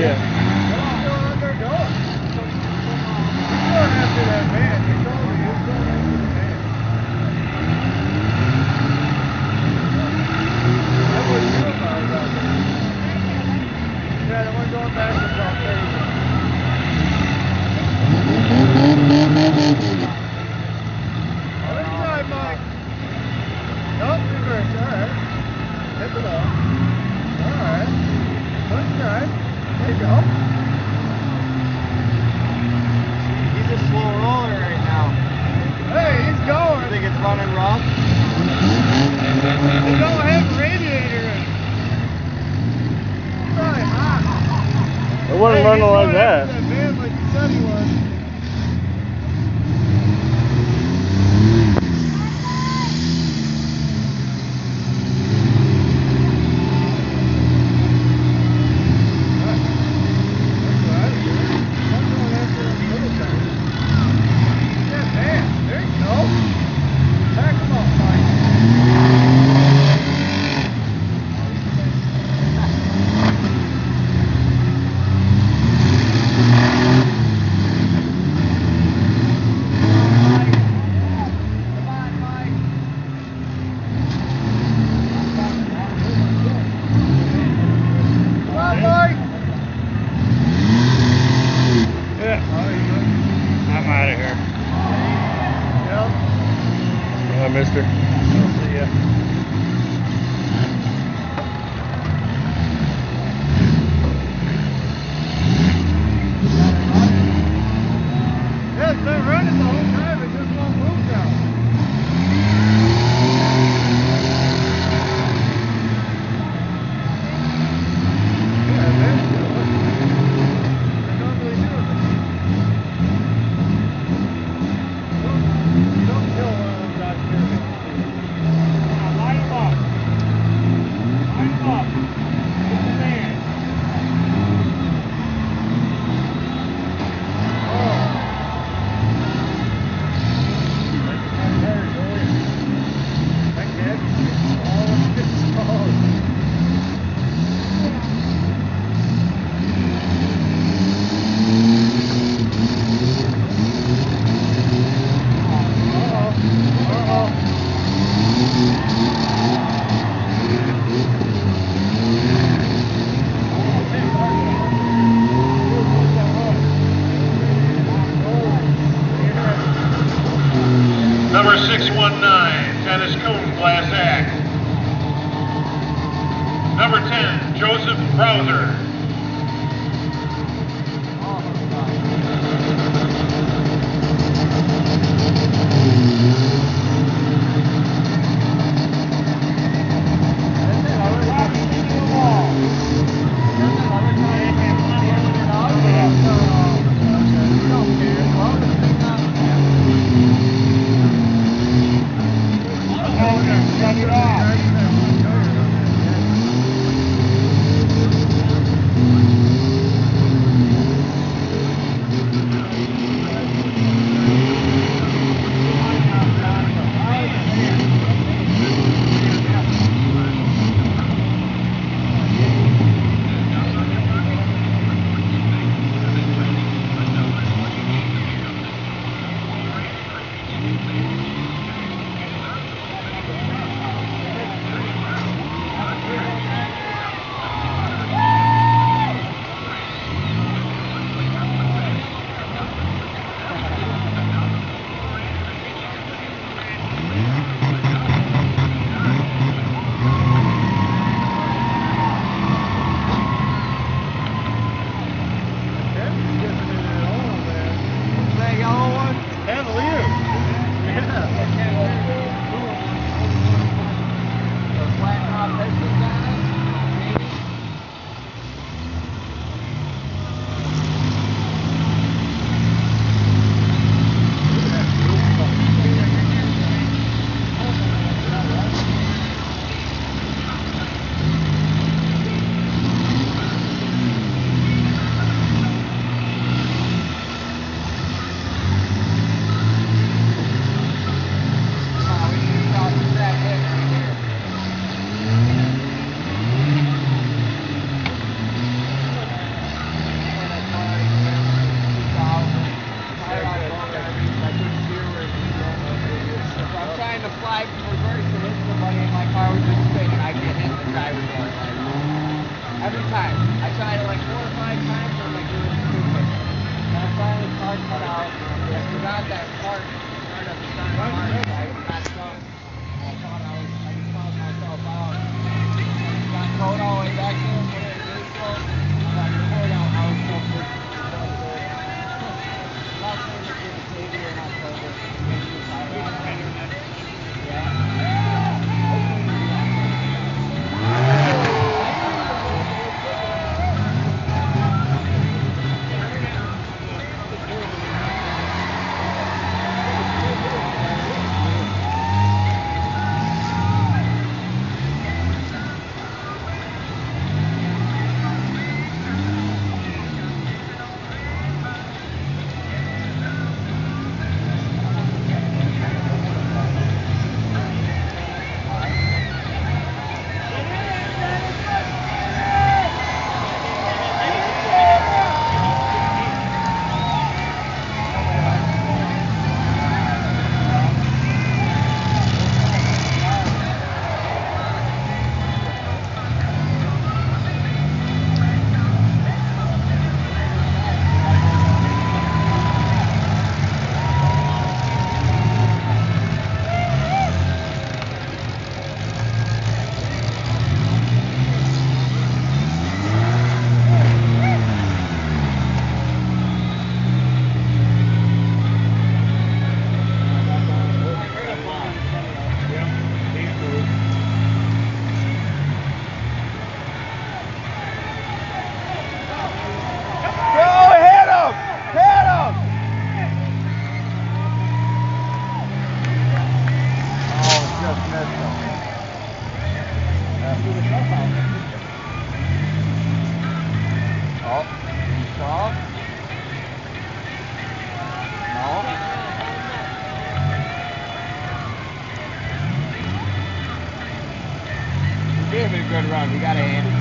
Yeah. They're going. He's going after that van. He told me he was going after the van. That was you about that. Yeah, the one going back to South Texas. Other side, Mike. Nope, reverse. Alright. Hit it off. Alright. One side. There you go. He's a slow roller right now. Hey, he's going. You think it's running rough? They don't have a radiator in it. It's probably hot. It wasn't running he's like going that. after that van like he said he was. I'm out of here. Yep. Mister. I'll see ya. Yeah, it's been running the whole time. It just won't move now. Yeah, that's good. I normally do it. Don't kill one of them guys here. Line them up. Line them up. Get the man. Oh. That cabby's getting smaller and smaller. Number 619, Dennis Coon, Class Act. Number 10, Joseph Browser. good run. You got a hand.